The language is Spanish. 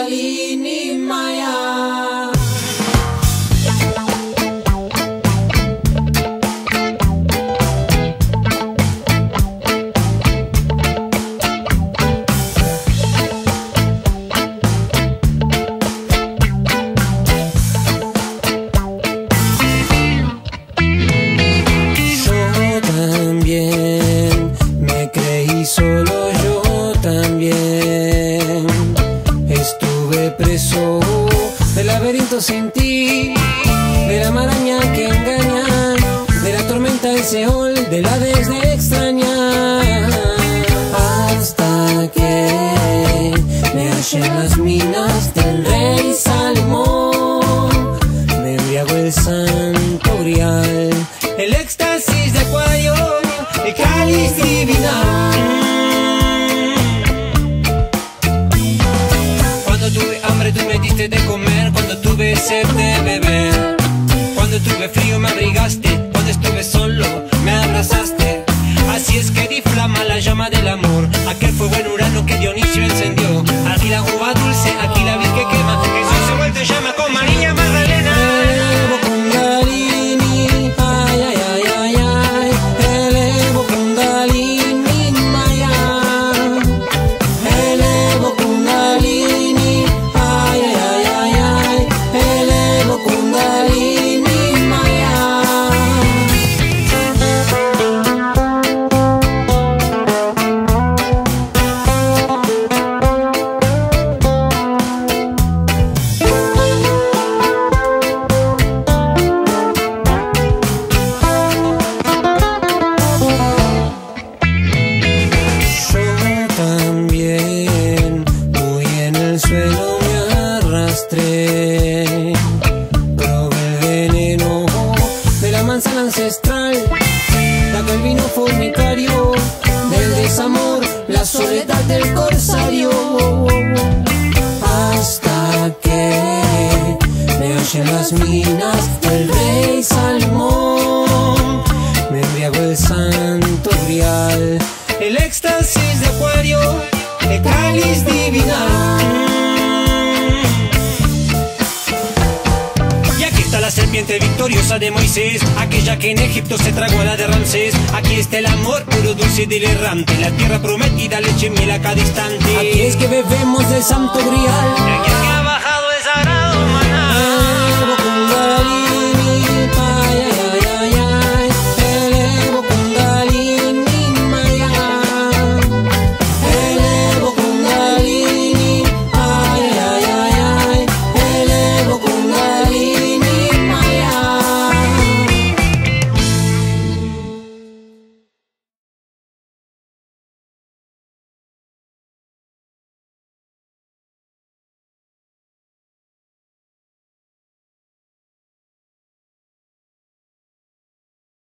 Kundalini Maya. Solo yo también estuve preso del laberinto sin ti, de la maraña que engaña, de la tormenta del Seol, de la desde extrañar, hasta que me hallé en las minas del rey Salomón. Me embriagó el santo grial, el éxtasis de Acuario, el cáliz divinal. Cuando tuve hambre tú me diste de comer, cuando tuve sed de beber, cuando tuve frío me abrigaste, cuando estuve solo me abrazaste. Así es que diflama la llama del amor, aquel fuego en Urano que Dionisio encendió. Aquí la uva dulce, aquí la vid que quema, Jesús se vuelve llama con María Magdalena. Elevo Kundalini, ay, ay, ay, ay, ay. Elevo Kundalini Maya. Elevo Kundalini, ay, ay, ay, ay, ay. Elevo Kundalini Maya. Suelo me arrastré, probé el veneno de la manzana ancestral, la que el vino fornicario, del desamor, la soledad del corsario, hasta que me hallé en las minas del rey Salomón. Me embriagó el santo grial, el éxtasis de Acuario, el cáliz divinal. La serpiente victoriosa de Moisés, aquella que en Egipto se tragó a la de Ramsés. Aquí está el amor puro, dulce y del errante, la tierra prometida, leche y miel a cada instante. Aquí es que bebemos del santo grial.